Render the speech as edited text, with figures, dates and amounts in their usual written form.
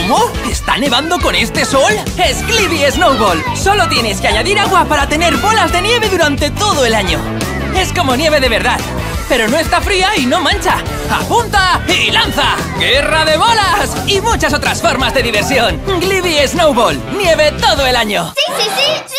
¿Cómo? ¿Está nevando con este sol? Es Gliby Snowball. Solo tienes que añadir agua para tener bolas de nieve durante todo el año. Es como nieve de verdad, pero no está fría y no mancha. ¡Apunta y lanza! ¡Guerra de bolas! Y muchas otras formas de diversión. Gliby Snowball. Nieve todo el año. ¡Sí, sí, sí!